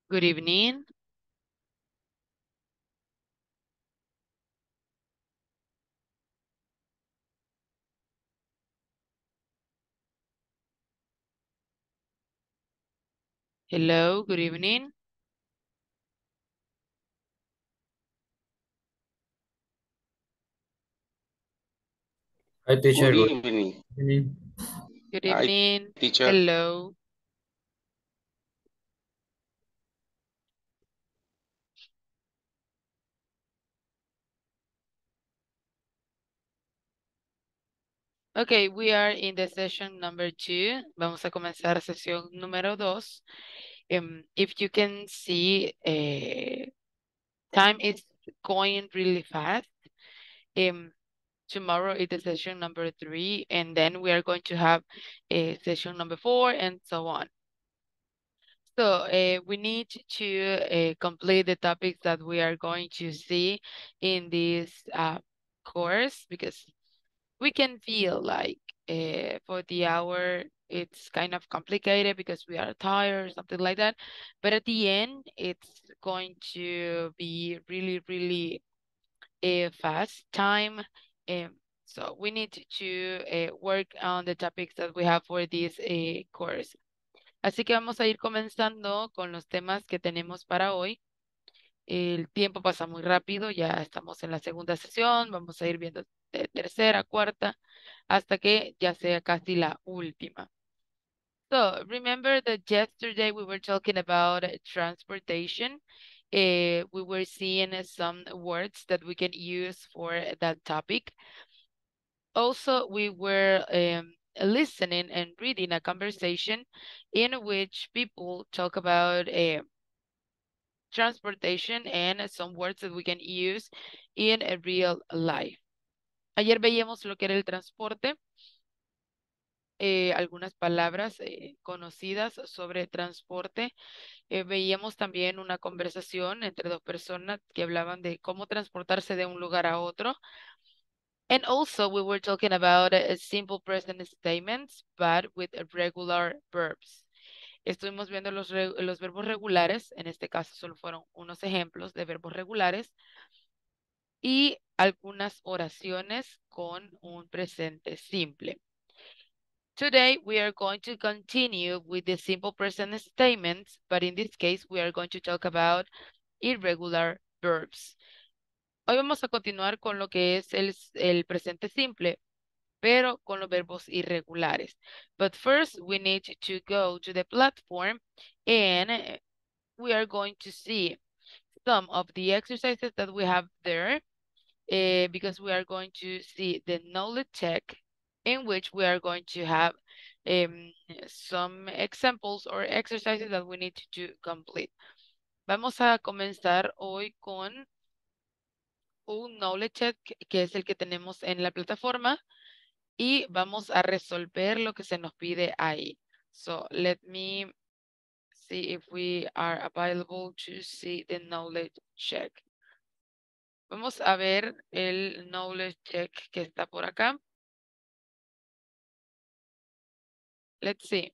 Good evening. Hello, good evening. Hi, teacher. Good Good evening. evening. Good Hi, evening. teacher. Hello. Okay, we are in the session number 2. Vamos a comenzar sesión número 2. If you can see, time is going really fast. Tomorrow is the session number 3, and then we are going to have a session number 4, and so on. So we need to complete the topics that we are going to see in this course, because we can feel like for the hour it's kind of complicated because we are tired, something like that. But at the end, it's going to be really, really a fast time. Um, so we need to work on the topics that we have for this course. Así que vamos a ir comenzando con los temas que tenemos para hoy. El tiempo pasa muy rápido, ya estamos en la segunda sesión, vamos a ir viendo de tercera, cuarta, hasta que ya sea casi la última. So, remember that yesterday we were talking about transportation. We were seeing some words that we can use for that topic. Also, we were listening and reading a conversation in which people talk about transportation and some words that we can use in a real life. Ayer veíamos lo que era el transporte, algunas palabras conocidas sobre transporte. Veíamos también una conversación entre dos personas que hablaban de cómo transportarse de un lugar a otro. And also we were talking about simple present statements, but with regular verbs. Estuvimos viendo los verbos regulares, en este caso solo fueron unos ejemplos de verbos regulares, y algunas oraciones con un presente simple. Today we are going to continue with the simple present statements, but in this case we are going to talk about irregular verbs. Hoy vamos a continuar con lo que es el presente simple, pero con los verbos irregulares. But first we need to go to the platform, and we are going to see some of the exercises that we have there, because we are going to see the knowledge check, in which we are going to have some examples or exercises that we need to complete. Vamos a comenzar hoy con un knowledge check, que es el que tenemos en la plataforma, y vamos a resolver lo que se nos pide ahí. So let me see if we are available to see the knowledge check. Vamos a ver el knowledge check que está por acá. Let's see.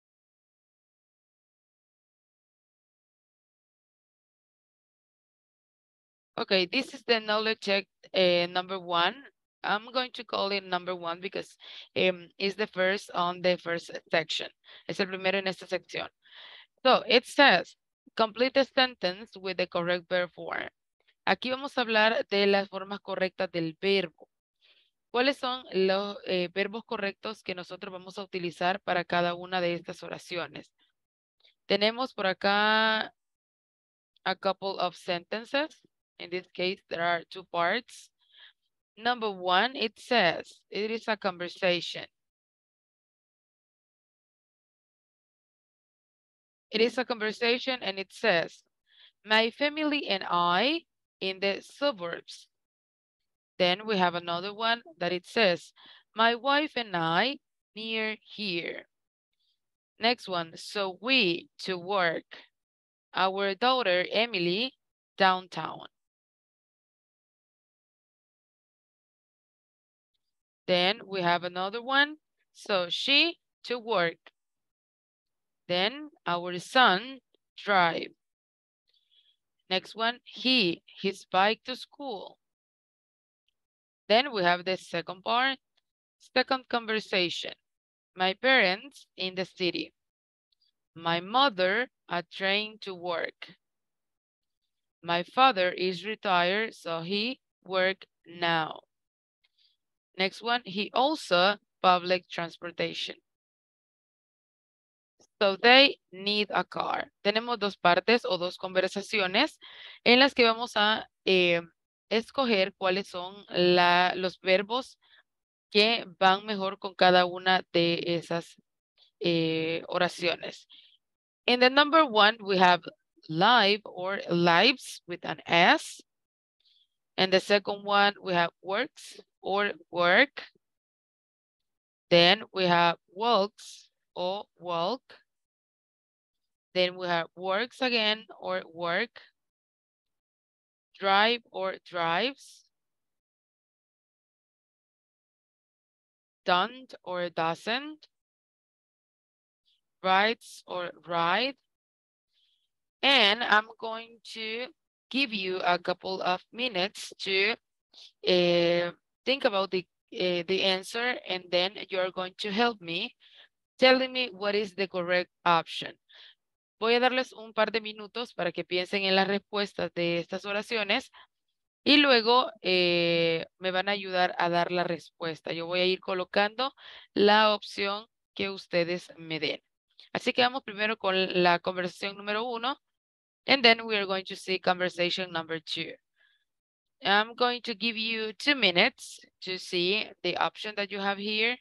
Okay, this is the knowledge check number 1. I'm going to call it number 1 because it's the first on the first section. Es el primero en esta sección. So it says, complete the sentence with the correct verb form. Aquí vamos a hablar de las formas correctas del verbo. ¿Cuáles son los verbos correctos que nosotros vamos a utilizar para cada una de estas oraciones? Tenemos por acá a couple of sentences. In this case, there are 2 parts. Number 1, it says, it is a conversation. It is a conversation, and it says, my family and I in the suburbs. Then we have another one that it says, my wife and I near here. Next one, so we to work. Our daughter, Emily, downtown. Then we have another one, so she to work. Then our son, drive. Next one, his bike to school. Then we have the second part, second conversation. My parents in the city. My mother, a train to work. My father is retired, so he work now. Next one, he also public transportation. So they need a car. Tenemos dos partes o dos conversaciones en las que vamos a escoger cuáles son los verbos que van mejor con cada una de esas oraciones. In the number one, we have live or lives with an S. And the second one, we have works or work. Then we have walks or walk. Then we have works again or work. Drive or drives. Don't or doesn't. Rides or ride. And I'm going to give you a couple of minutes to think about the answer, and then you're going to help me telling me what is the correct option. Voy a darles un par de minutos para que piensen en las respuestas de estas oraciones y luego me van a ayudar a dar la respuesta. Yo voy a ir colocando la opción que ustedes me den. Así que vamos primero con la conversación número 1, and then we are going to see conversation number 2. I'm going to give you 2 minutes to see the option that you have here.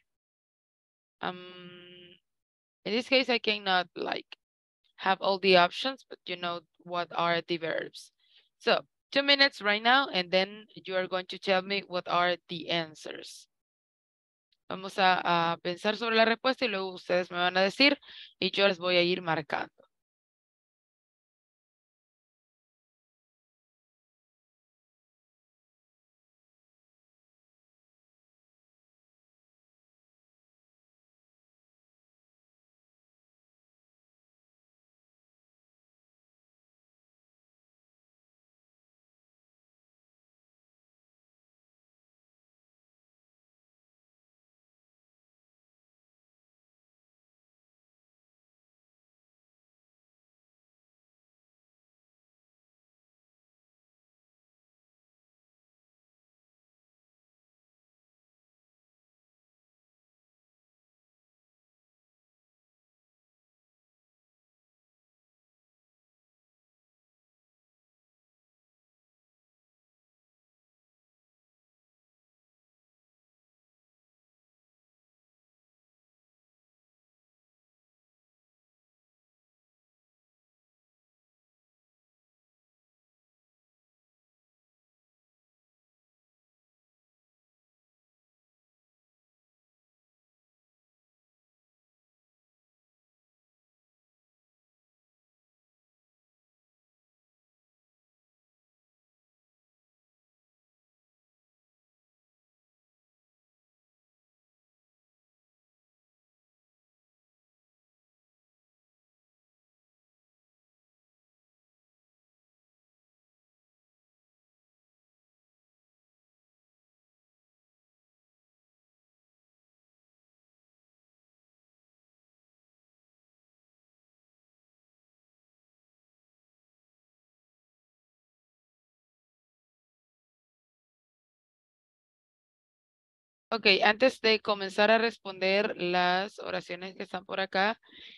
In this case, I cannot have all the options, but you know what are the verbs. So 2 minutes right now, and then you are going to tell me what are the answers. Vamos a pensar sobre la respuesta y luego ustedes me van a decir y yo les voy a ir marcando. Ok, antes de comenzar a responder las oraciones que están por acá,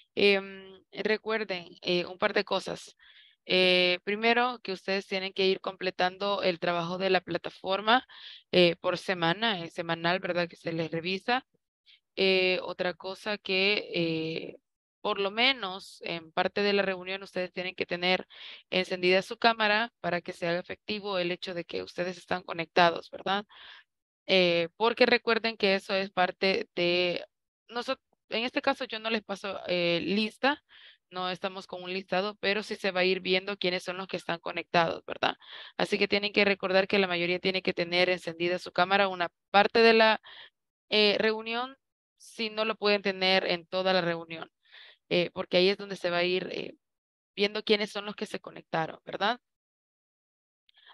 recuerden un par de cosas. Primero, que ustedes tienen que ir completando el trabajo de la plataforma por semana, semanal, ¿verdad? Que se les revisa. Otra cosa que por lo menos en parte de la reunión ustedes tienen que tener encendida su cámara para que se haga efectivo el hecho de que ustedes están conectados, ¿verdad? Porque recuerden que eso es parte de nosotros. En este caso yo no les paso lista, no estamos con un listado, pero sí se va a ir viendo quiénes son los que están conectados, ¿verdad? Así que tienen que recordar que la mayoría tiene que tener encendida su cámara una parte de la reunión, si no lo pueden tener en toda la reunión, porque ahí es donde se va a ir viendo quiénes son los que se conectaron, ¿verdad?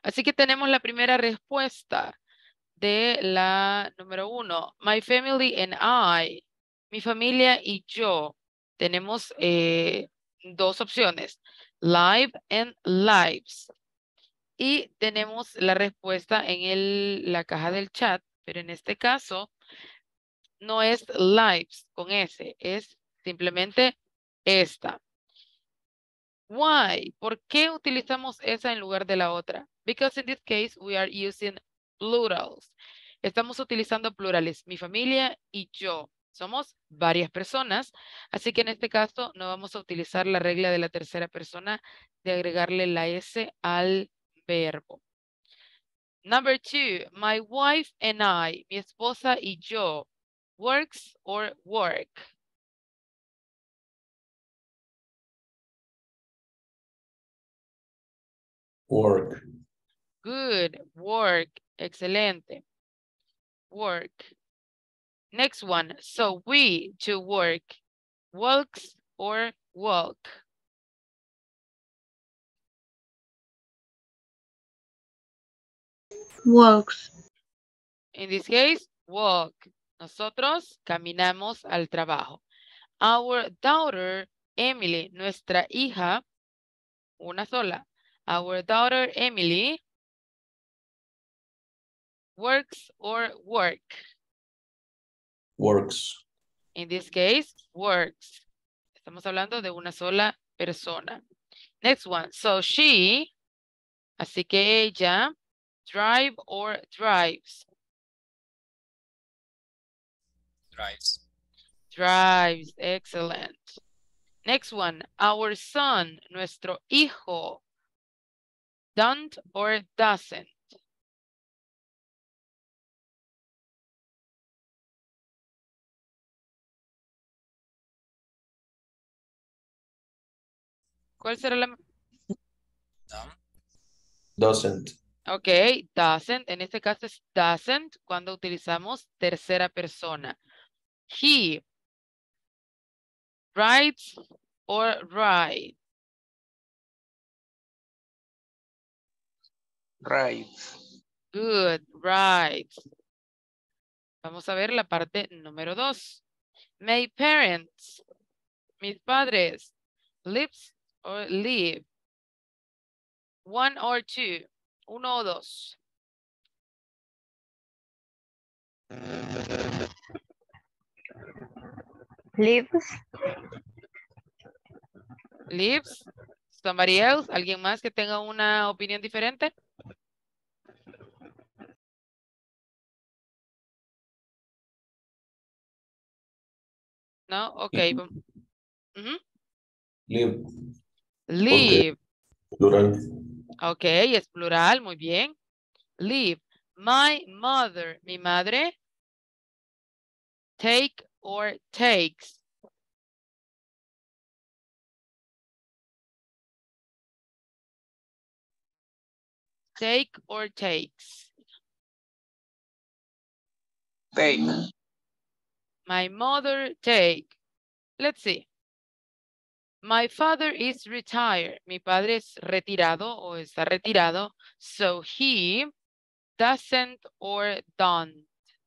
Así que tenemos la primera respuesta de la número 1. My family and I. Mi familia y yo. Tenemos dos opciones. Live and lives. Y tenemos la respuesta en la caja del chat, pero en este caso no es lives con S, es simplemente esta. Why? ¿Por qué utilizamos esa en lugar de la otra? Because in this case we are using plurals. Estamos utilizando plurales, mi familia y yo. Somos varias personas, así que en este caso no vamos a utilizar la regla de la tercera persona de agregarle la S al verbo. Number 2, my wife and I, mi esposa y yo. Works or work. Work. Good, work, excelente. Work. Next one, so we to work. Walks or walk. Walks. In this case, walk. Nosotros caminamos al trabajo. Our daughter, Emily, nuestra hija, una sola. Our daughter, Emily, works or work. Works. In this case, works. Estamos hablando de una sola persona. Next one. So she, así que ella, drive or drives. Drives. Drives, excellent. Next one. Our son, nuestro hijo, don't or doesn't. ¿Cuál será la? Done. Doesn't. Ok, doesn't. En este caso es doesn't cuando utilizamos tercera persona. He writes or write. Right. Good, right. Vamos a ver la parte número 2. My parents, mis padres, lives or live. One or two, uno o dos. Lives. Lives. Somebody else, alguien más que tenga una opinión diferente. No, ok. Ujú. Live. Live. Plural. Ok, es plural, muy bien. Live. My mother, mi madre. Take or takes. Take or takes. Take. My mother take. Let's see. My father is retired. Mi padre es retirado o está retirado. So he doesn't or don't.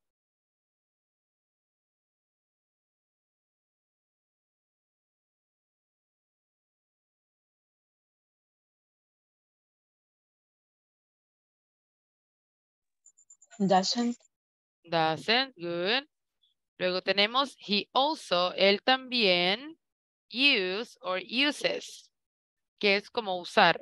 Doesn't. Doesn't, good. Luego tenemos he also, él también, use or uses, que es como usar.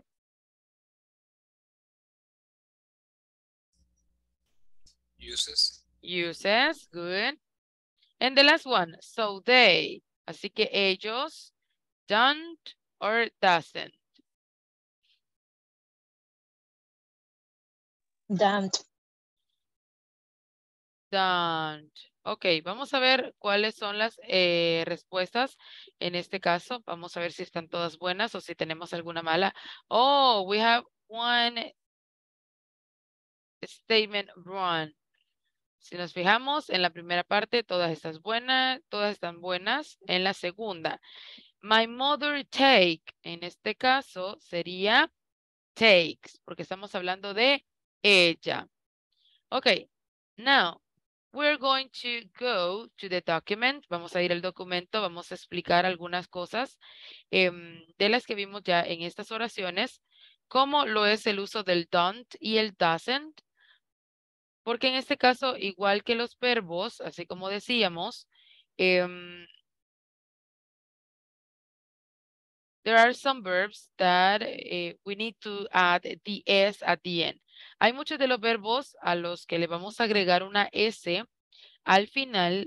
Uses. Uses, good. And the last one, so they. Así que ellos don't or doesn't. Don't. Don't. Ok, vamos a ver cuáles son las respuestas en este caso. Vamos a ver si están todas buenas o si tenemos alguna mala. Oh, we have one statement wrong. Si nos fijamos en la primera parte, todas están buenas. En la segunda, my mother take, en este caso sería takes, porque estamos hablando de ella. Okay, now we're going to go to the document. Vamos a ir al documento, vamos a explicar algunas cosas de las que vimos ya en estas oraciones, cómo lo es el uso del don't y el doesn't, porque en este caso, igual que los verbos, así como decíamos, there are some verbs that we need to add the S at the end. Hay muchos de los verbos a los que le vamos a agregar una S al final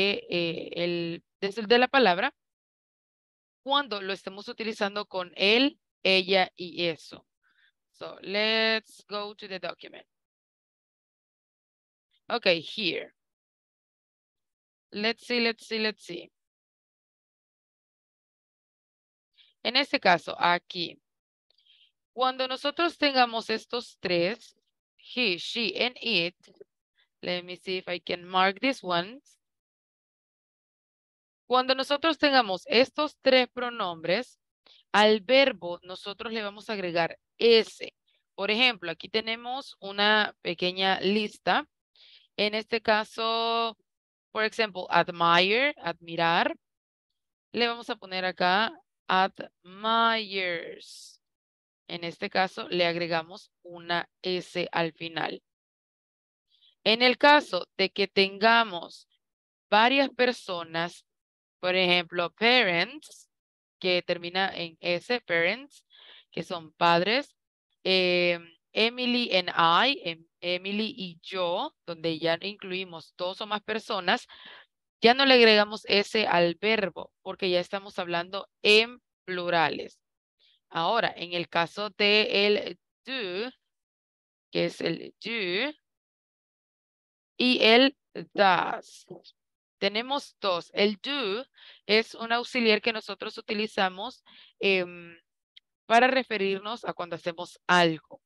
de la palabra cuando lo estemos utilizando con él, ella y eso. So let's go to the document. Okay, here. Let's see. En este caso, aquí. Cuando nosotros tengamos estos tres, he, she, and it, let me see if I can mark this one. Cuando nosotros tengamos estos tres pronombres, al verbo nosotros le vamos a agregar S. Por ejemplo, aquí tenemos una pequeña lista. En este caso, por ejemplo, admire, admirar. Le vamos a poner acá admires. En este caso, le agregamos una S al final. En el caso de que tengamos varias personas, por ejemplo, parents, que termina en S, parents, que son padres, Emily and I, Emily y yo, donde ya incluimos dos o más personas, ya no le agregamos S al verbo, porque ya estamos hablando en plurales. Ahora, en el caso de el do, que es el do, y el does. Tenemos dos. El do es un auxiliar que nosotros utilizamos para referirnos a cuando hacemos algo.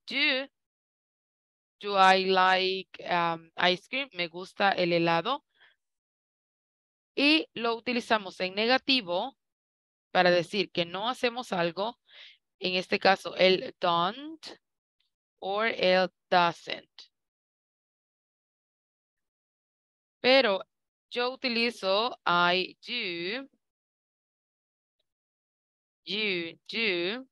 Do I like ice cream? Me gusta el helado. Y lo utilizamos en negativo para decir que no hacemos algo. En este caso, el don't or el doesn't. Pero yo utilizo I do, you do,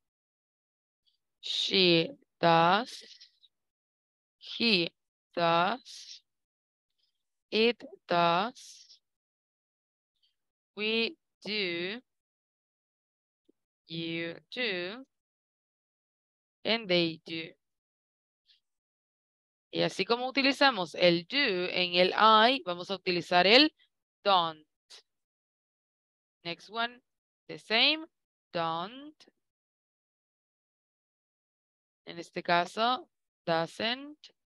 she does, he does, it does, we do, you do, and they do. Y así como utilizamos el do en el I, vamos a utilizar el don't. Next one, the same, don't. En este caso, doesn't.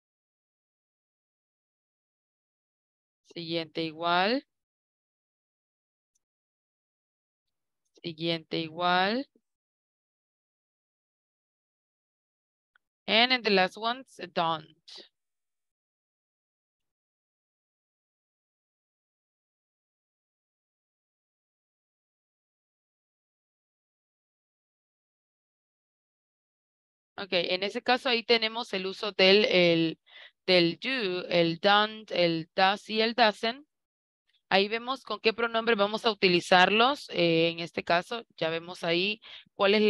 Siguiente igual. Siguiente igual. And in the last ones, don't. Ok, en ese caso ahí tenemos el uso del do, el don't, el does y el doesn't. Ahí vemos con qué pronombre vamos a utilizarlos. En este caso ya vemos ahí cuál es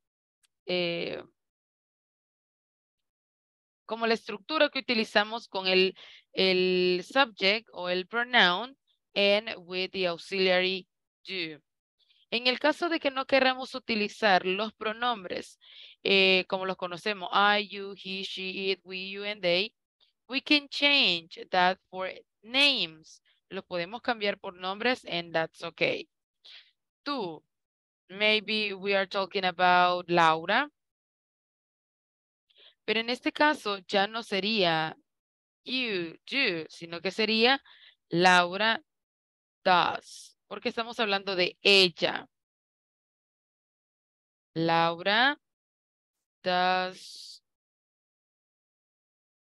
como la estructura que utilizamos con el subject o el pronoun and with the auxiliary do. En el caso de que no queramos utilizar los pronombres como los conocemos, I, you, he, she, it, we, you, and they, we can change that for names. Lo podemos cambiar por nombres and that's okay. Tú, maybe we are talking about Laura. Pero en este caso ya no sería you do, sino que sería Laura does, porque estamos hablando de ella. Laura does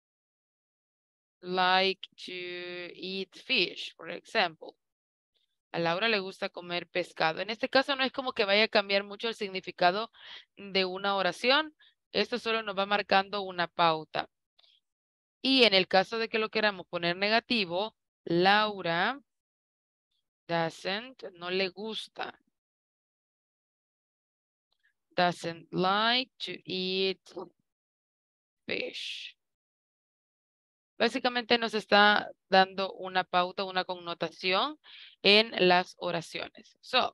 like to eat fish, for example. A Laura le gusta comer pescado. En este caso no es como que vaya a cambiar mucho el significado de una oración. Esto solo nos va marcando una pauta. Y en el caso de que lo queramos poner negativo, Laura doesn't, no le gusta. Doesn't like to eat fish. Básicamente nos está dando una pauta, una connotación en las oraciones. So,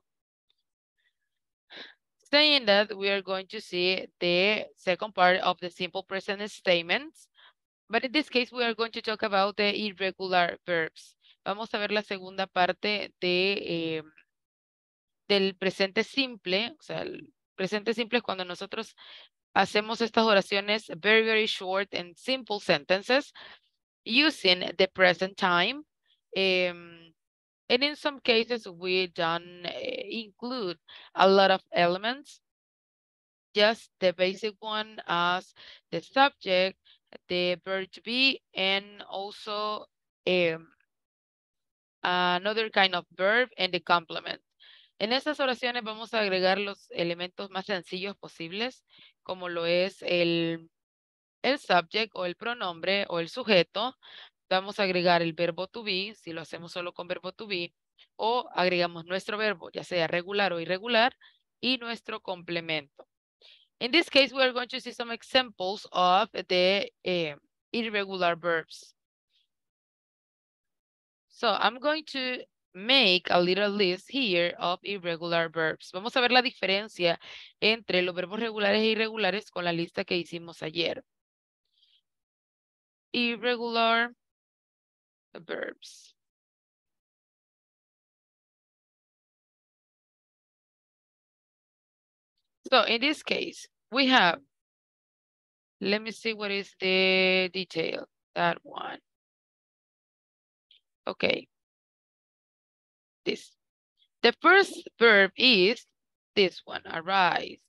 saying that, we are going to see the second part of the simple present statements. But in this case, we are going to talk about the irregular verbs. Vamos a ver la segunda parte de, del presente simple. O sea, el presente simple es cuando nosotros hacemos estas oraciones very, very short and simple sentences using the present time. And in some cases, we don't include a lot of elements. Just the basic one as the subject, the verb to be, and also another kind of verb and the complement. En estas oraciones vamos a agregar los elementos más sencillos posibles, como lo es el subject o el pronombre o el sujeto. Vamos a agregar el verbo to be, si lo hacemos solo con verbo to be, o agregamos nuestro verbo, ya sea regular o irregular, y nuestro complemento. In this case, we are going to see some examples of the irregular verbs. So I'm going to make a little list here of irregular verbs. Vamos a ver la diferencia entre los verbos regulares e irregulares con la lista que hicimos ayer. Irregular verbs. So in this case, we have, let me see what is the detail, that one. Okay. This. The first verb is this one, arise.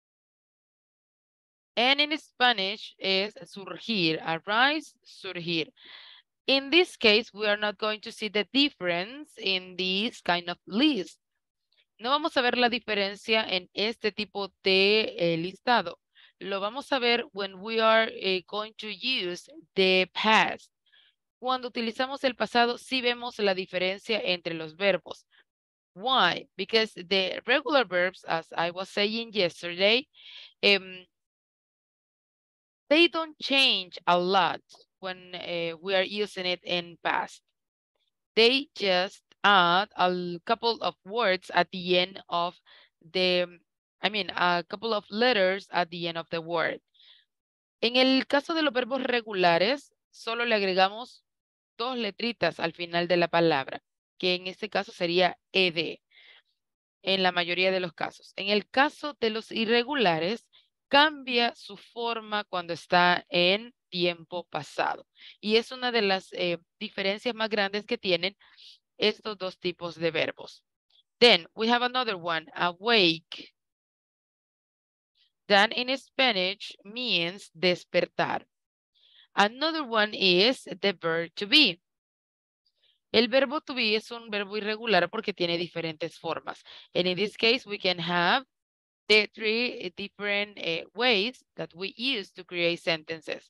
And in Spanish is surgir, arise, surgir. In this case, we are not going to see the difference in this kind of list. No vamos a ver la diferencia en este tipo de listado. Lo vamos a ver when we are going to use the past. Cuando utilizamos el pasado, sí vemos la diferencia entre los verbos. Why? Because the regular verbs, as I was saying yesterday, they don't change a lot when we are using it in past. They just add a couple of words at the end of the, a couple of letters at the end of the word. En el caso de los verbos regulares, solo le agregamos 2 letritas al final de la palabra, que en este caso sería ed, en la mayoría de los casos. En el caso de los irregulares, cambia su forma cuando está en tiempo pasado. Y es una de las diferencias más grandes que tienen estos dos tipos de verbos. Then we have another one, awake. That in Spanish means despertar. Another one is the verb to be. El verbo to be es un verbo irregular porque tiene diferentes formas. And in this case, we can have the 3 different ways that we use to create sentences.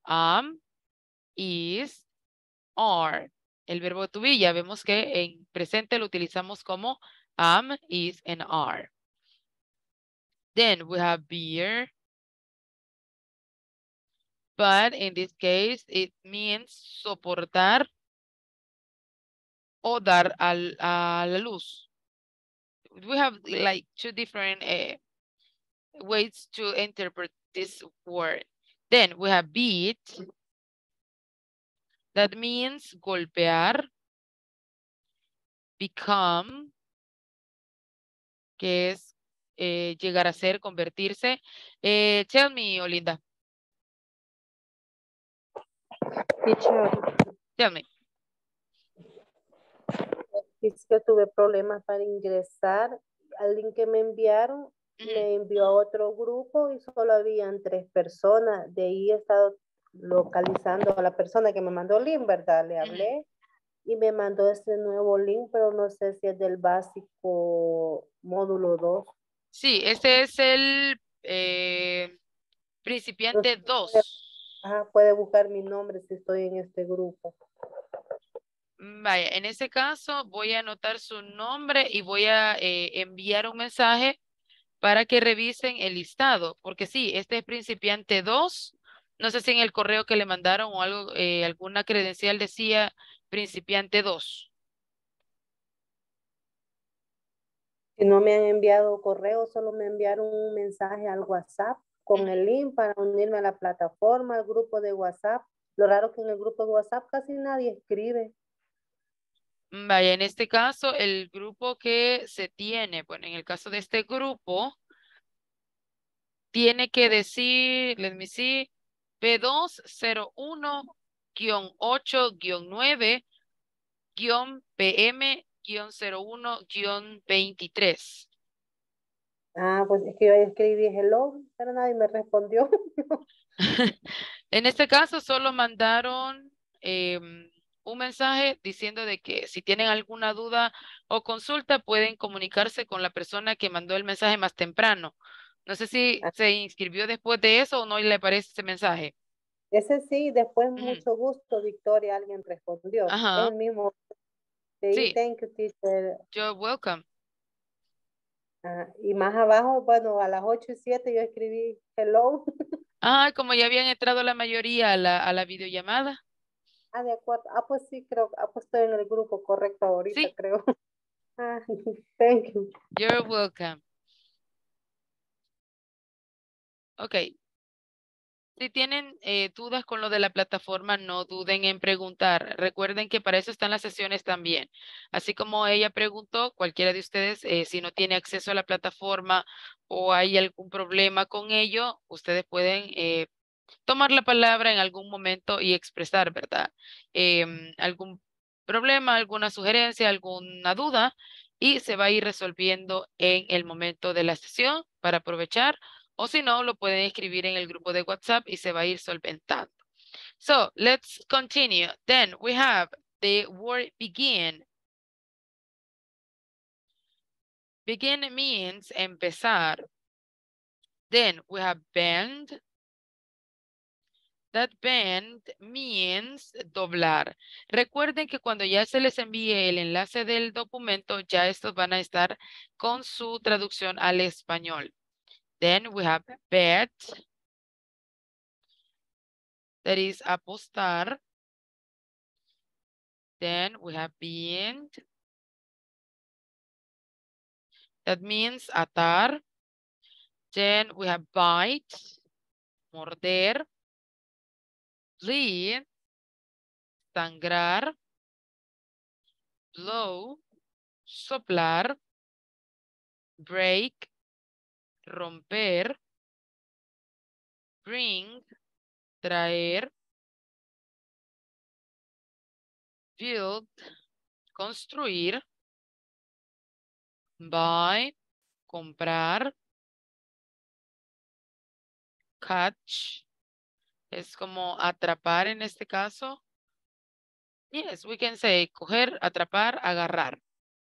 Is, are. El verbo to be ya vemos que en presente lo utilizamos como am, is, and are. Then we have beer. But in this case, it means soportar o dar a la luz. We have like 2 different ways to interpret this word. Then we have beat. That means golpear. Become, que es llegar a ser, convertirse. Tell me, Olinda. Teacher, Tell me. es que tuve problemas para ingresar. Al link que me enviaron, me envió a otro grupo y solo habían 3 personas. De ahí he estado localizando a la persona que me mandó el link, ¿verdad? Le hablé y me mandó este nuevo link, pero no sé si es del básico módulo 2. Sí, este es el principiante 2. Puede buscar mi nombre si estoy en este grupo. Vaya, en ese caso voy a anotar su nombre y voy a enviar un mensaje para que revisen el listado, porque sí, este es principiante 2. No sé si en el correo que le mandaron o algo, alguna credencial decía principiante 2. Si no me han enviado correo, solo me enviaron un mensaje al WhatsApp con el link para unirme a la plataforma, al grupo de WhatsApp. Lo raro que en el grupo de WhatsApp casi nadie escribe. Vaya, en este caso, el grupo que se tiene, bueno, en el caso de este grupo, tiene que decir, let me see, P201-8-9-PM-01-23. Pues es que yo escribí hello, pero nadie me respondió. En este caso, solo mandaron un mensaje diciendo de que si tienen alguna duda o consulta, pueden comunicarse con la persona que mandó el mensaje más temprano. No sé si se inscribió después de eso o no le aparece ese mensaje. Ese sí, después Ujú. mucho gusto, Victoria, alguien respondió. Ajá. Es el mismo. Sí, Sí, thank you, teacher. you're welcome. Y más abajo, bueno, a las 8:07 yo escribí hello. Como ya habían entrado la mayoría a la videollamada. De acuerdo. Pues sí, creo. Pues estoy en el grupo correcto ahorita, Sí, creo. Thank you. you're welcome. Ok. Si tienen dudas con lo de la plataforma, no duden en preguntar. Recuerden que para eso están las sesiones también. Así como ella preguntó, cualquiera de ustedes, si no tiene acceso a la plataforma o hay algún problema con ello, ustedes pueden tomar la palabra en algún momento y expresar, ¿verdad? Algún problema, alguna sugerencia, alguna duda, y se va a ir resolviendo en el momento de la sesión para aprovechar, o si no, lo pueden escribir en el grupo de WhatsApp y se va a ir solventando. So, let's continue. Then we have the word begin. Begin means empezar. Then we have bend. That bend means doblar. Recuerden que cuando ya se les envíe el enlace del documento, ya estos van a estar con su traducción al español. Then we have bet. That is apostar. Then we have bend. That means atar. Then we have bite. Morder. Bleed. Sangrar. Blow. Soplar. Break. Romper. Bring. Traer. Build. Construir. Buy. Comprar. Catch. Es como atrapar en este caso. Yes, we can say coger, atrapar, agarrar.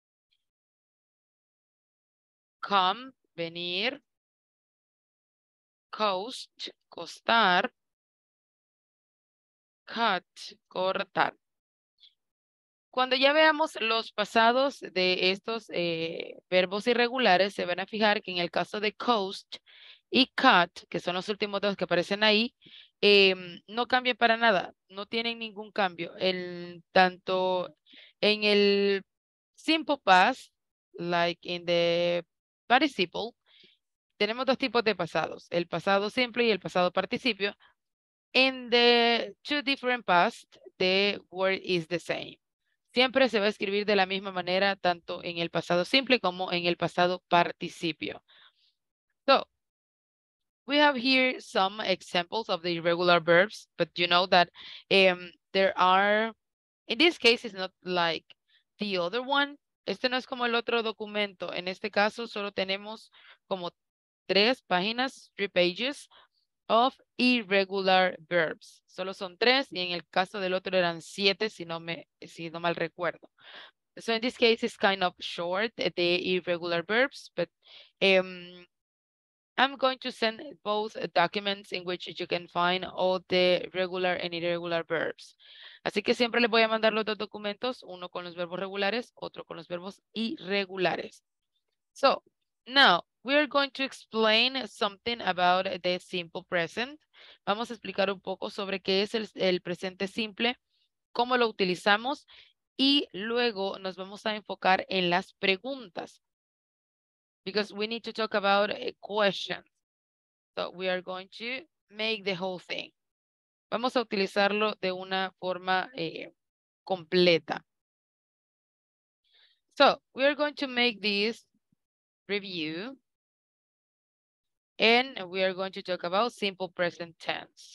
Come, venir. Coast, costar. Cut, cortar. Cuando ya veamos los pasados de estos verbos irregulares, se van a fijar que en el caso de coast y cut, que son los últimos dos que aparecen ahí, no cambian para nada, no tienen ningún cambio. Tanto en el simple past, like in the participle, tenemos dos tipos de pasados, el pasado simple y el pasado participio. In the two different past, the word is the same. Siempre se va a escribir de la misma manera, tanto en el pasado simple como en el pasado participio. So, we have here some examples of the irregular verbs, but you know that there are, in this case, it's not like the other one. Este no es como el otro documento. En este caso, solo tenemos como 3 páginas, 3 pages of irregular verbs. Solo son 3 y en el caso del otro eran 7 si no mal recuerdo. So in this case, it's kind of short, the irregular verbs, but I'm going to send both documents in which you can find all the regular and irregular verbs. Así que siempre les voy a mandar los dos documentos, uno con los verbos regulares, otro con los verbos irregulares. So now we're going to explain something about the simple present. Vamos a explicar un poco sobre qué es el presente simple, cómo lo utilizamos y luego nos vamos a enfocar en las preguntas. Because we need to talk about questions. So we are going to make the whole thing. Vamos a utilizarlo de una forma completa. So we are going to make this review. And we are going to talk about simple present tense.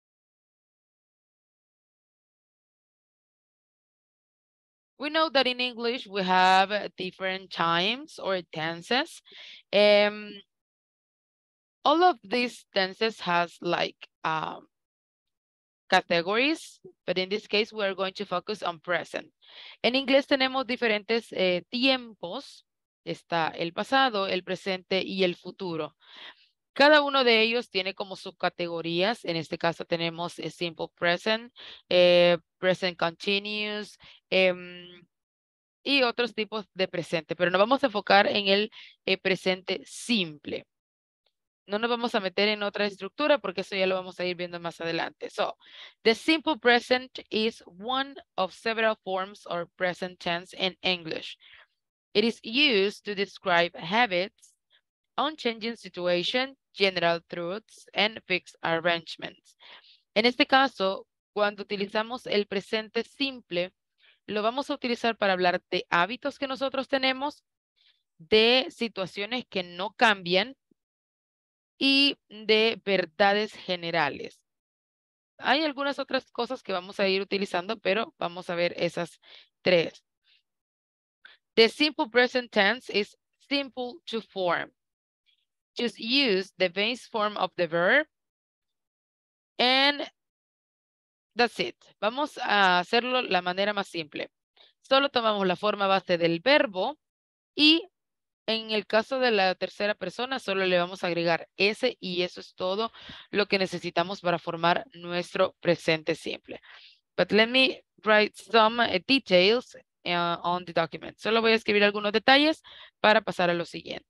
We know that in English we have different times or tenses. All of these tenses has like categories, but in this case we are going to focus on present. En inglés tenemos diferentes tiempos. Está el pasado, el presente y el futuro. Cada uno de ellos tiene como subcategorías. En este caso tenemos simple present, present continuous y otros tipos de presente. Pero nos vamos a enfocar en el presente simple. No nos vamos a meter en otra estructura porque eso ya lo vamos a ir viendo más adelante. So, the simple present is one of several forms of present tense in English. It is used to describe habits, unchanging situation, general truths, and fixed arrangements. En este caso, cuando utilizamos el presente simple, lo vamos a utilizar para hablar de hábitos que nosotros tenemos, de situaciones que no cambian y de verdades generales. Hay algunas otras cosas que vamos a ir utilizando, pero vamos a ver esas 3. The simple present tense is simple to form. Just use the base form of the verb and that's it. Vamos a hacerlo la manera más simple. Solo tomamos la forma base del verbo y en el caso de la tercera persona solo le vamos a agregar ese y eso es todo lo que necesitamos para formar nuestro presente simple. But let me write some details on the document. Solo voy a escribir algunos detalles para pasar a lo siguiente.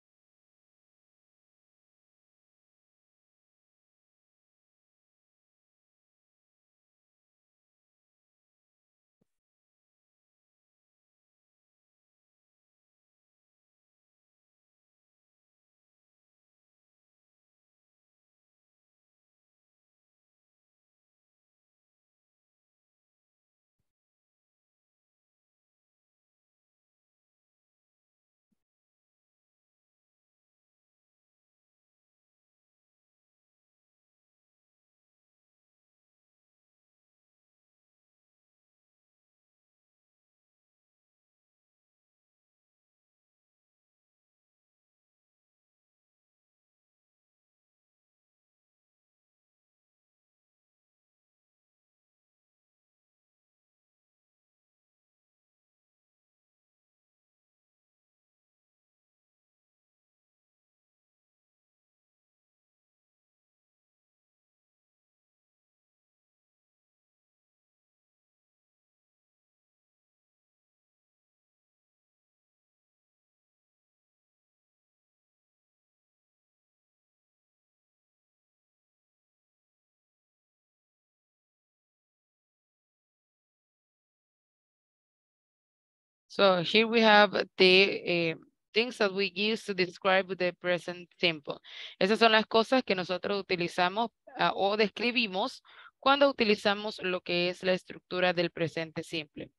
So here we have the things that we use to describe the present simple. Esas son las cosas que nosotros utilizamos o describimos cuando utilizamos lo que es la estructura del presente simple.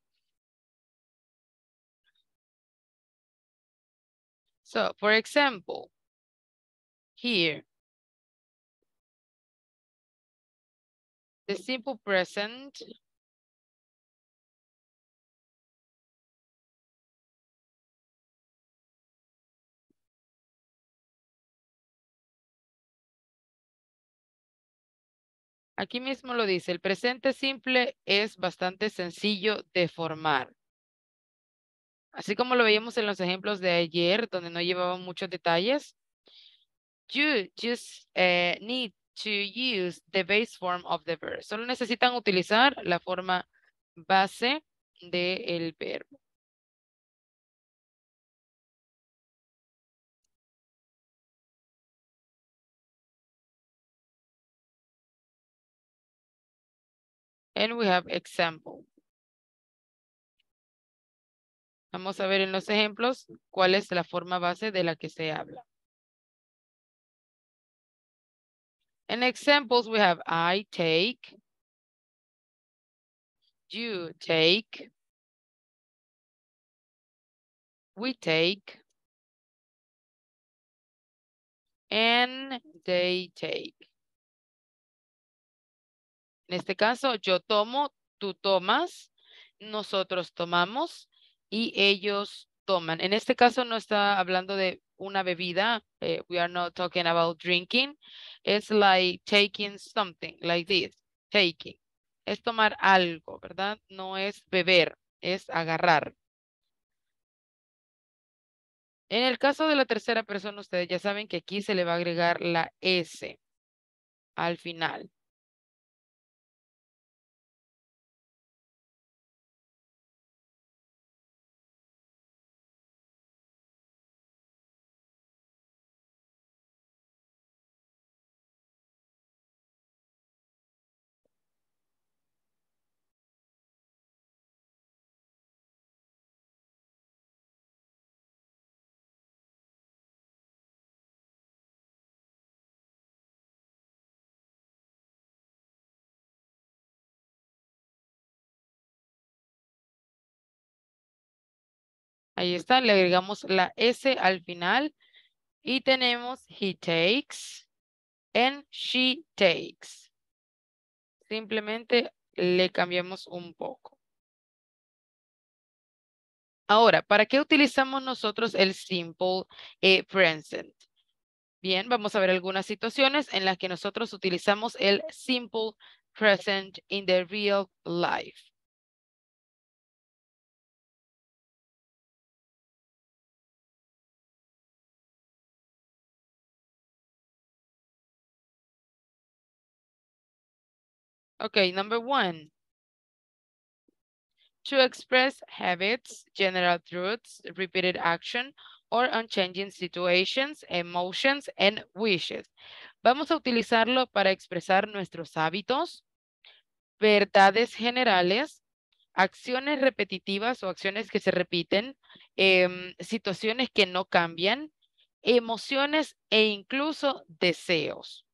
So, for example, here, the simple present Aquí mismo lo dice, el presente simple es bastante sencillo de formar. Así como lo veíamos en los ejemplos de ayer, donde no llevaban muchos detalles. You just need to use the base form of the verb. Solo necesitan utilizar la forma base del verbo. And we have example. Vamos a ver en los ejemplos cuál es la forma base de la que se habla. In examples, we have I take, you take, we take, and they take. En este caso, yo tomo, tú tomas, nosotros tomamos y ellos toman. En este caso no está hablando de una bebida. We are not talking about drinking. It's like taking something like this. Taking. Es tomar algo, ¿verdad? No es beber, es agarrar. En el caso de la tercera persona, ustedes ya saben que aquí se le va a agregar la S al final. Ahí está, le agregamos la S al final y tenemos he takes and she takes. Simplemente le cambiamos un poco. Ahora, ¿para qué utilizamos nosotros el simple present? Bien, vamos a ver algunas situaciones en las que nosotros utilizamos el simple present in the real life. Okay, number 1. To express habits, general truths, repeated action, or unchanging situations, emotions, and wishes. Vamos a utilizarlo para expresar nuestros hábitos, verdades generales, acciones repetitivas o acciones que se repiten, situaciones que no cambian, emociones e incluso deseos.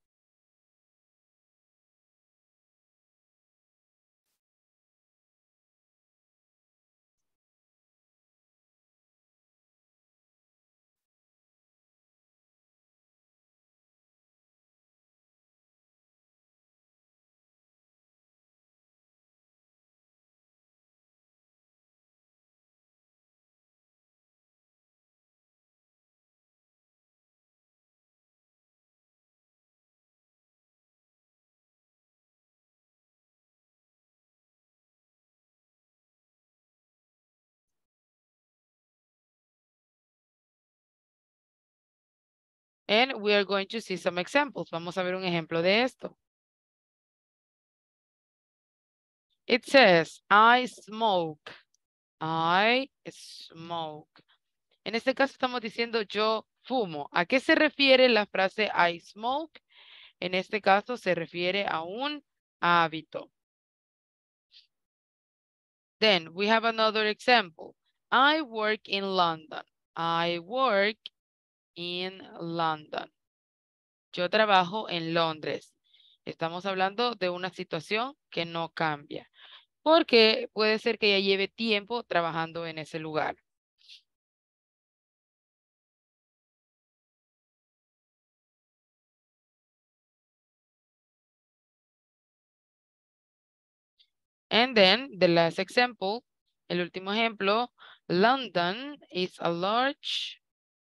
And we are going to see some examples. Vamos a ver un ejemplo de esto. It says, I smoke. I smoke. En este caso estamos diciendo yo fumo. ¿A qué se refiere la frase I smoke? En este caso se refiere a un hábito. Then we have another example. I work in London. I work in London. Yo trabajo en Londres. Estamos hablando de una situación que no cambia. Porque puede ser que ya lleve tiempo trabajando en ese lugar. And then the last example, el último ejemplo, London is a large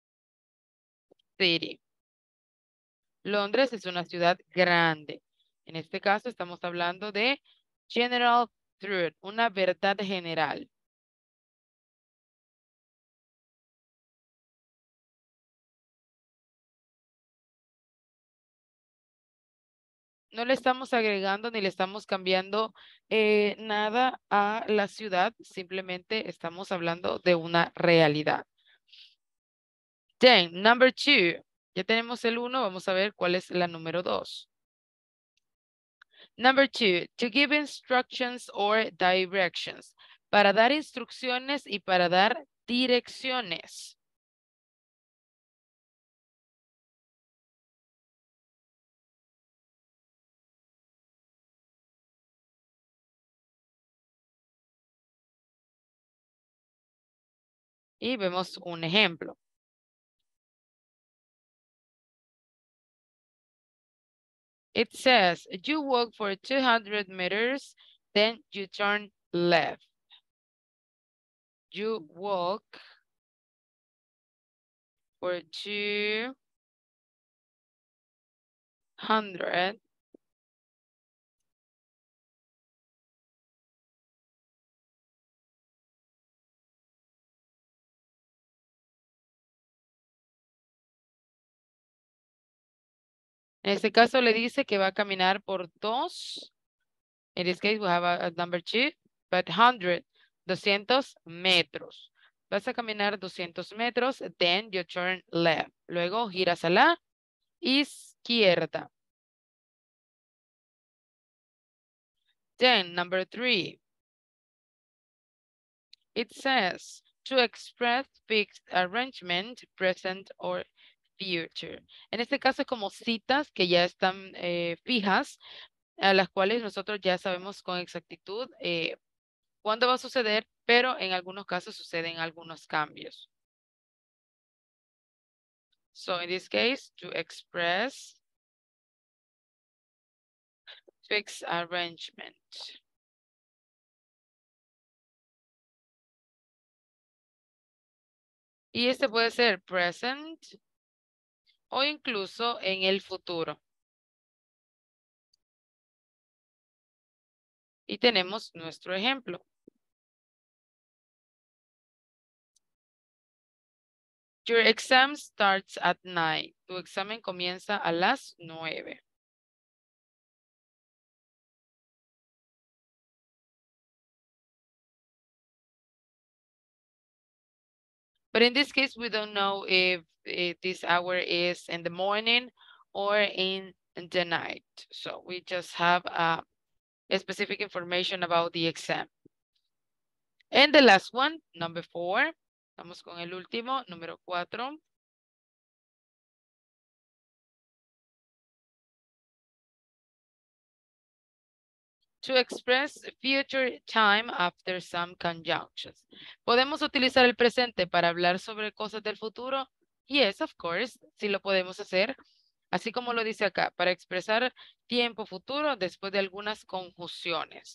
city. Londres es una ciudad grande. En este caso estamos hablando de general truth, una verdad general. No le estamos agregando ni le estamos cambiando nada a la ciudad, simplemente estamos hablando de una realidad. Then, number 2. Ya tenemos el 1, vamos a ver cuál es la número 2. Number 2, to give instructions or directions. Para dar instrucciones y para dar direcciones. Y vemos un ejemplo. It says, you walk for 200 meters, then you turn left. You walk for 200 En este caso le dice que va a caminar por 2. In this case, we have a number 2, but 200 metros. Vas a caminar 200 metros, then you turn left. Luego giras a la izquierda. Then, number 3. It says, to express fixed arrangement, present or future. En este caso, como citas que ya están fijas, a las cuales nosotros ya sabemos con exactitud cuándo va a suceder, pero en algunos casos suceden algunos cambios. So in this case, to express fixed arrangement. Y este puede ser present o incluso en el futuro. Y tenemos nuestro ejemplo. Your exam starts at 9. Tu examen comienza a las 9. But in this case, we don't know if this hour is in the morning or in the night. So we just have a specific information about the exam. And the last one, number 4. Vamos con el último, número 4. To express future time after some conjunctions. ¿Podemos utilizar el presente para hablar sobre cosas del futuro? Yes, of course, sí lo podemos hacer. Así como lo dice acá, para expresar tiempo futuro después de algunas conjunciones.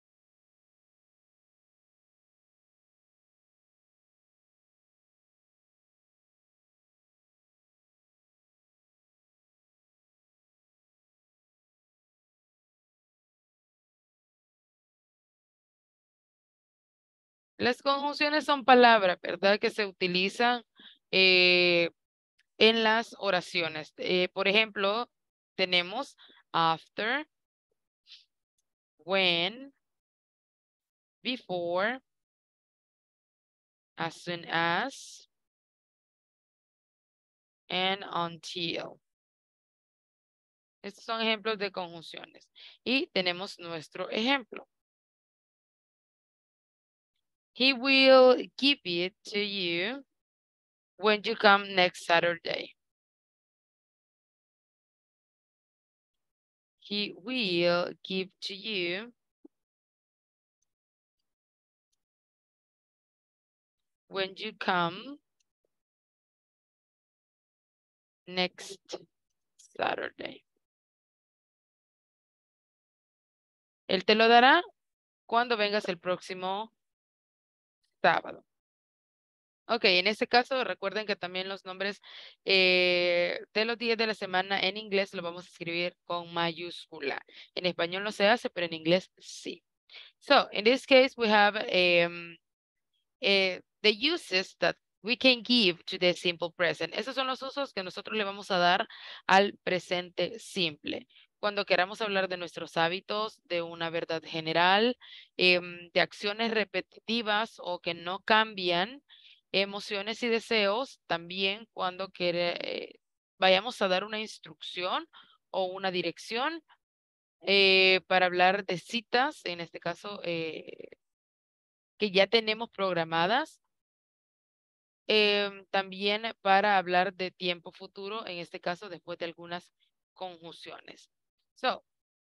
Las conjunciones son palabras, ¿verdad? Que se utilizan en las oraciones. Por ejemplo, tenemos after, when, before, as soon as, and until. Estos son ejemplos de conjunciones. Y tenemos nuestro ejemplo. He will give it to you when you come next Saturday. He will give to you when you come next Saturday. Él te lo dará cuando vengas el próximo sábado. Ok, en este caso recuerden que también los nombres de los días de la semana en inglés lo vamos a escribir con mayúscula. En español no se hace, pero en inglés sí. So, in this case, we have the uses that we can give to the simple present. Esos son los usos que nosotros le vamos a dar al presente simple. Cuando queramos hablar de nuestros hábitos, de una verdad general, de acciones repetitivas o que no cambian, emociones y deseos, también cuando vayamos a dar una instrucción o una dirección, para hablar de citas, en este caso, que ya tenemos programadas. También para hablar de tiempo futuro, en este caso después de algunas conjunciones. So,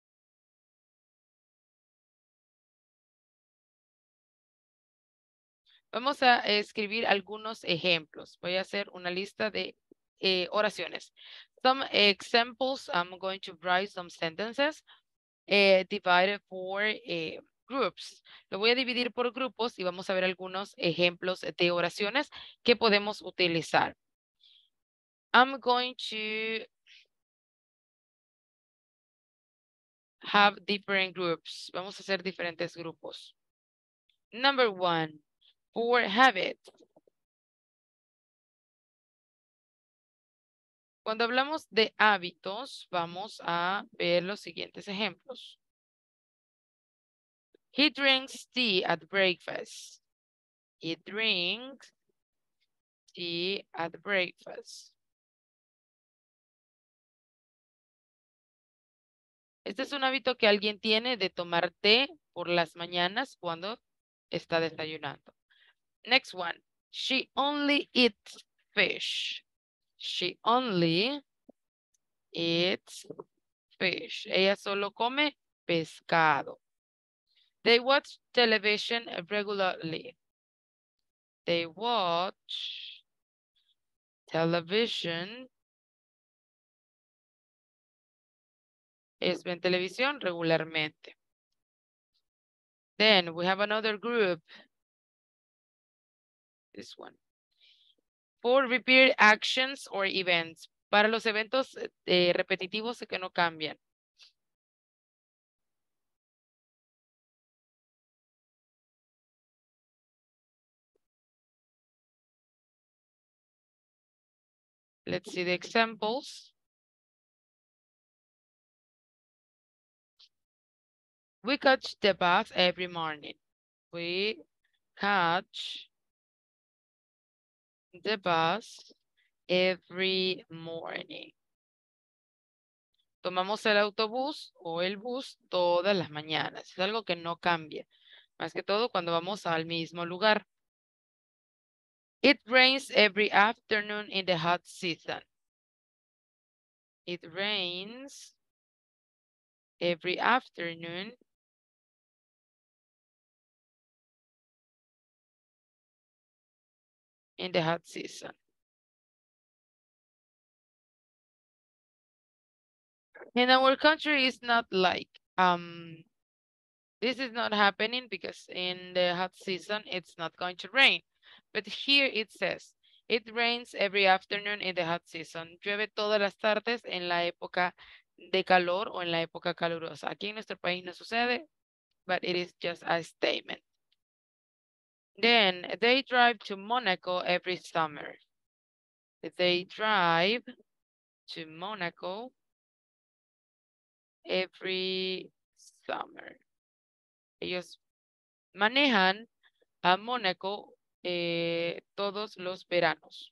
vamos a escribir algunos ejemplos. Voy a hacer una lista de oraciones. Some examples, I'm going to write some sentences divided for groups. Lo voy a dividir por grupos y vamos a ver algunos ejemplos de oraciones que podemos utilizar. I'm going to have different groups. Vamos a hacer diferentes grupos. Number 1, for habit. Cuando hablamos de hábitos, vamos a ver los siguientes ejemplos. He drinks tea at breakfast. He drinks tea at breakfast. Este es un hábito que alguien tiene de tomar té por las mañanas cuando está desayunando. Next one. She only eats fish. She only eats fish. Ella solo come pescado. They watch television regularly. They watch television. Ellos ven televisión regularmente. Then we have another group. This one. For repeated actions or events. Para los eventos repetitivos que no cambian. Let's see the examples. We catch the bus every morning. We catch the bus every morning. Tomamos el autobús o el bus todas las mañanas. Es algo que no cambia. Más que todo cuando vamos al mismo lugar. It rains every afternoon in the hot season. It rains every afternoon in the hot season. In our country, it's not like, this is not happening because in the hot season, it's not going to rain. But here it says, it rains every afternoon in the hot season. Llueve todas las tardes en la época de calor o en la época calurosa. Aquí en nuestro país no sucede, but it is just a statement. Then they drive to Monaco every summer. They drive to Monaco every summer. Ellos manejan a Mónaco todos los veranos.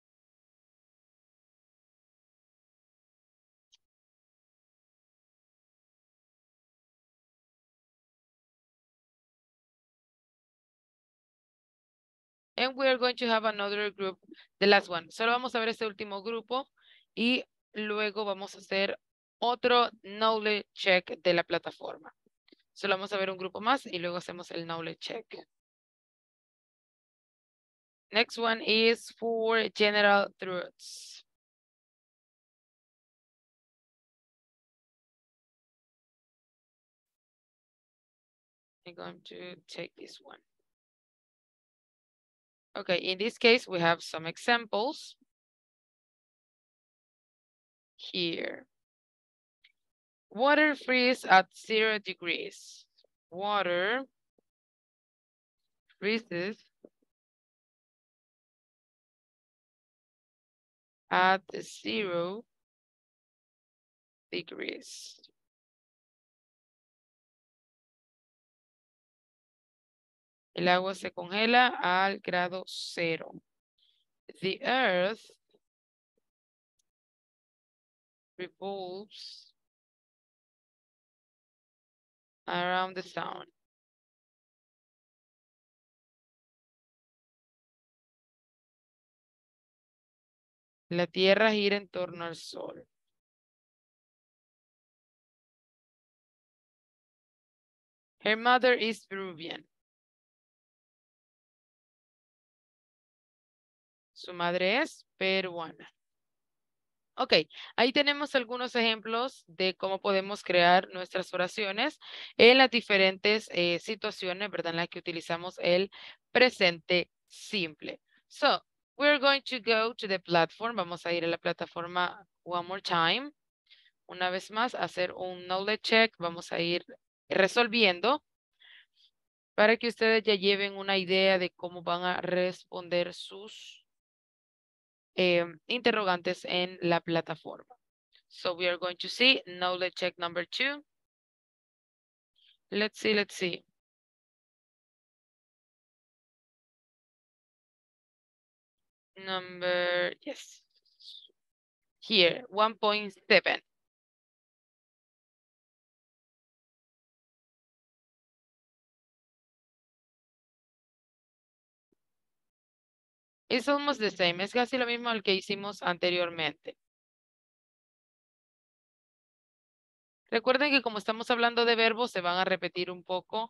And we are going to have another group, the last one. Solo vamos a ver este último grupo y luego vamos a hacer otro knowledge check de la plataforma. Solo vamos a ver un grupo más y luego hacemos el knowledge check. Next one is for general truths. I'm going to take this one. Okay, in this case, we have some examples here. Water freezes at 0 degrees. Water freezes at 0 degrees. El agua se congela al grado 0. The earth revolves around the sun. La Tierra gira en torno al Sol. Her mother is Peruvian. Su madre es peruana. Ok, ahí tenemos algunos ejemplos de cómo podemos crear nuestras oraciones en las diferentes situaciones, ¿verdad? En las que utilizamos el presente simple. So, we're going to go to the platform. Vamos a ir a la plataforma one more time. Una vez más, hacer un knowledge check. Vamos a ir resolviendo para que ustedes ya lleven una idea de cómo van a responder sus interrogantes en la plataforma. So we are going to see knowledge check number 2. Let's see. Yes. Here, 1.7. It's almost the same. Es casi lo mismo al que hicimos anteriormente. Recuerden que como estamos hablando de verbos, se van a repetir un poco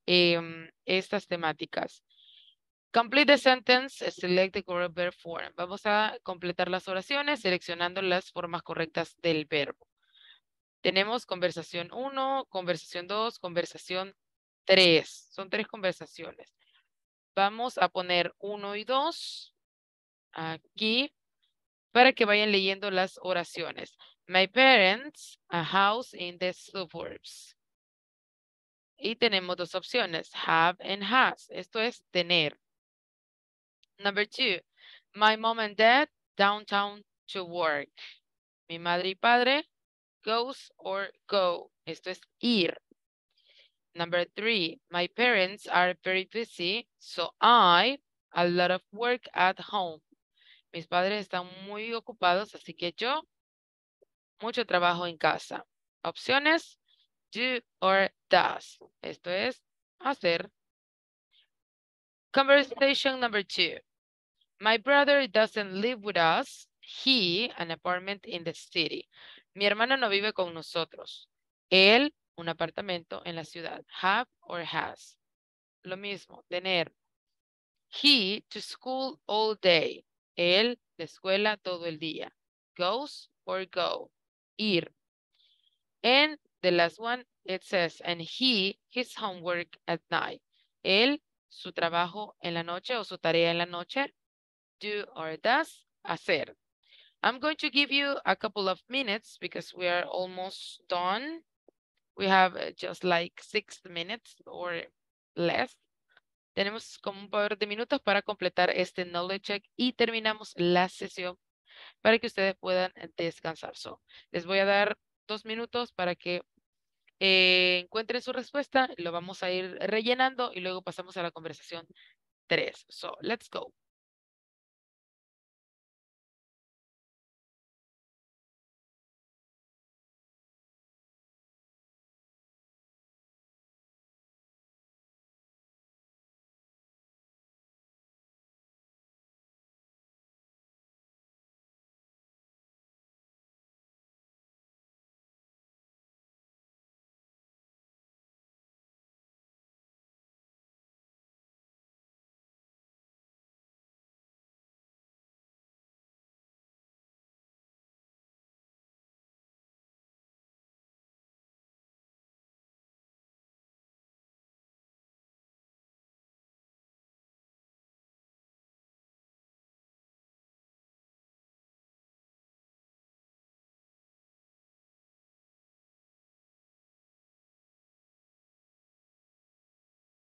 estas temáticas. Complete the sentence, select the correct verb form. Vamos a completar las oraciones seleccionando las formas correctas del verbo. Tenemos conversación 1, conversación 2, conversación 3. Son 3 conversaciones. Vamos a poner 1 y 2 aquí para que vayan leyendo las oraciones. My parents, a house in the suburbs. Y tenemos 2 opciones, have and has. Esto es tener. Number 2, my mom and dad downtown to work. Mi madre y padre goes or go. Esto es ir. Number 3, my parents are very busy, so a lot of work at home. Mis padres están muy ocupados, así que yo, mucho trabajo en casa. Opciones, do or does. Esto es hacer. Conversation number 2. My brother doesn't live with us. He, an apartment in the city. Mi hermano no vive con nosotros. Él, un apartamento en la ciudad. Have or has. Lo mismo, tener. He, to school all day. Él, de escuela todo el día. Goes or go. Ir. And the last one, it says, and he, his homework at night. Él, su trabajo en la noche o su tarea en la noche. Do or does, hacer. I'm going to give you a couple of minutes because we are almost done. We have just like 6 minutes or less. Tenemos como un par de minutos para completar este knowledge check y terminamos la sesión para que ustedes puedan descansar. So, les voy a dar 2 minutos para que encuentren su respuesta. Lo vamos a ir rellenando y luego pasamos a la conversación 3. So, let's go.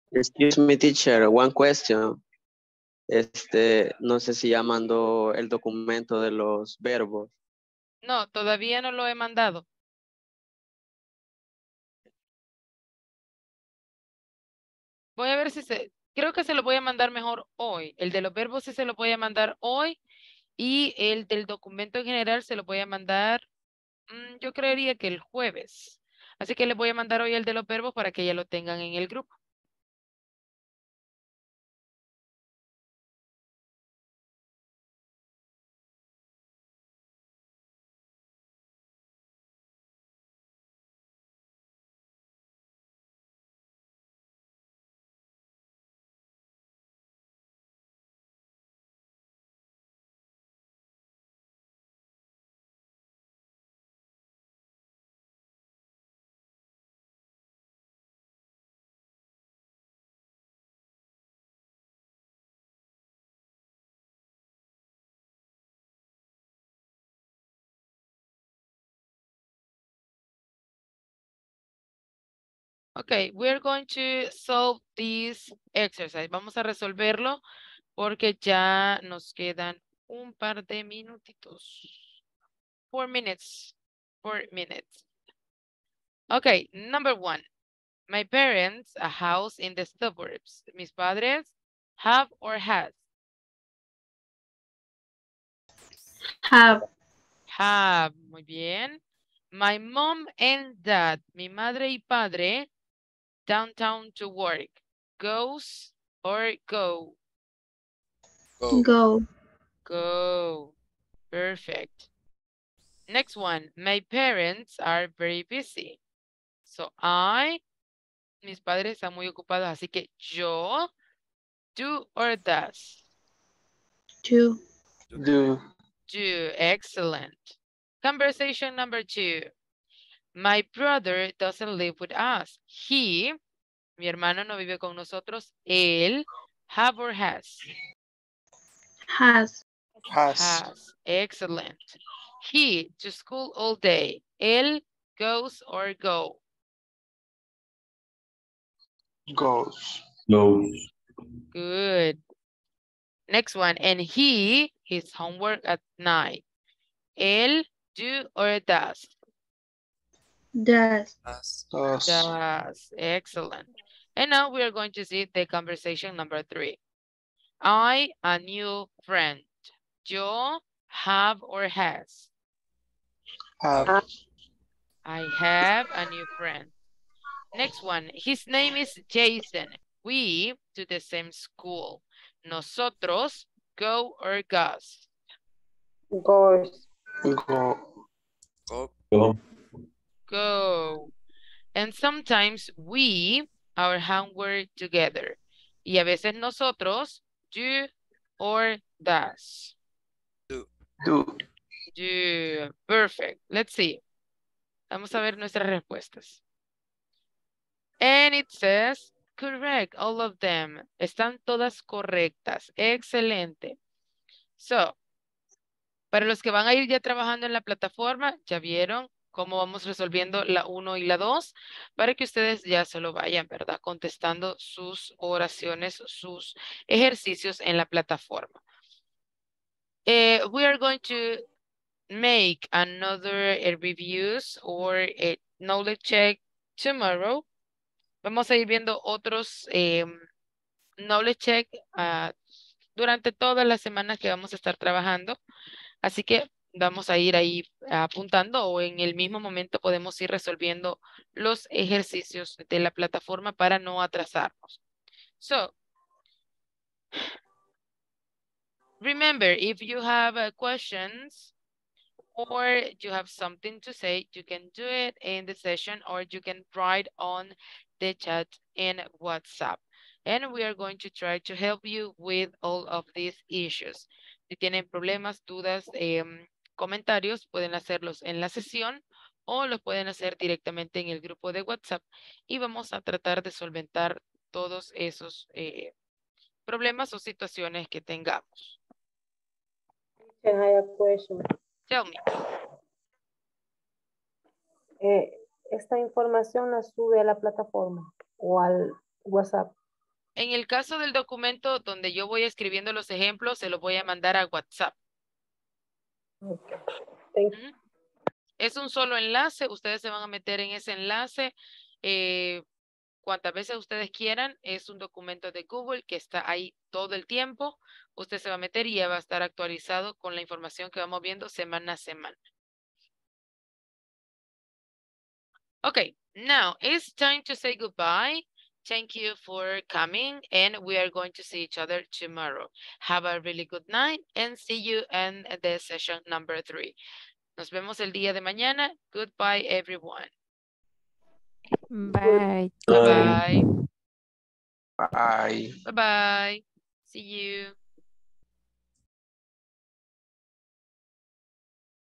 Excuse me, teacher, one question. No sé si ya mandó el documento de los verbos. No, todavía no lo he mandado. Voy a ver si creo que se lo voy a mandar mejor hoy. El de los verbos sí se lo voy a mandar hoy y el del documento en general se lo voy a mandar, yo creería que el jueves. Así que les voy a mandar hoy el de los verbos para que ya lo tengan en el grupo. Okay, we're going to solve this exercise. Vamos a resolverlo porque ya nos quedan un par de minutitos. 4 minutes. 4 minutes. Okay, number 1. My parents, a house in the suburbs. Mis padres, have or has? Have. Have, muy bien. My mom and dad, mi madre y padre, downtown to work. Goes or go? Go. Go. Go. Perfect. Next one. My parents are very busy. So mis padres están muy ocupados, así que yo, do or does? Do. Do. Do. Excellent. Conversation number 2. My brother doesn't live with us. He, mi hermano no vive con nosotros. Él, have or has? Has. Has. Excellent. He, to school all day. Él, goes or go? Goes. Goes. Good. Next one. And he, his homework at night. Él, do or does? Does. Does. Does. Does. Excellent. And now we are going to see the conversation number 3. I, a new friend. Yo, have or has? Have. I have a new friend. Next one. His name is Jason. We to the same school. Nosotros, go or goes? Goes. Go. Go. Go. Go. And sometimes we, our homework together. Y a veces nosotros, do or does? Do. Do. Perfect. Let's see. Vamos a ver nuestras respuestas. And it says, correct, all of them. Están todas correctas. Excelente. So, para los que van a ir ya trabajando en la plataforma, ya vieron cómo vamos resolviendo la 1 y la 2, para que ustedes ya se lo vayan, ¿verdad? Contestando sus oraciones, sus ejercicios en la plataforma. We are going to make another reviews or a knowledge check tomorrow. Vamos a ir viendo otros knowledge check durante todas las semanas que vamos a estar trabajando. Así que vamos a ir ahí apuntando o en el mismo momento podemos ir resolviendo los ejercicios de la plataforma para no atrasarnos. So, remember, if you have questions or you have something to say, you can do it in the session or you can write on the chat in WhatsApp. And we are going to try to help you with all of these issues. Si tienen problemas, dudas, comentarios, pueden hacerlos en la sesión o los pueden hacer directamente en el grupo de WhatsApp y vamos a tratar de solventar todos esos problemas o situaciones que tengamos. I have a question. Tell me. ¿Esta información la sube a la plataforma o al WhatsApp? En el caso del documento donde yo voy escribiendo los ejemplos, se los voy a mandar a WhatsApp. Okay. Thank you. Ujú. Es un solo enlace, ustedes se van a meter en ese enlace cuantas veces ustedes quieran. Es un documento de Google que está ahí todo el tiempo. Usted se va a meter y ya va a estar actualizado con la información que vamos viendo semana a semana. Okay, now it's time to say goodbye. Thank you for coming, and we are going to see each other tomorrow. Have a really good night, and see you in the session number 3. Nos vemos el día de mañana. Goodbye, everyone. Bye. Bye-bye. Bye. Bye-bye. See you.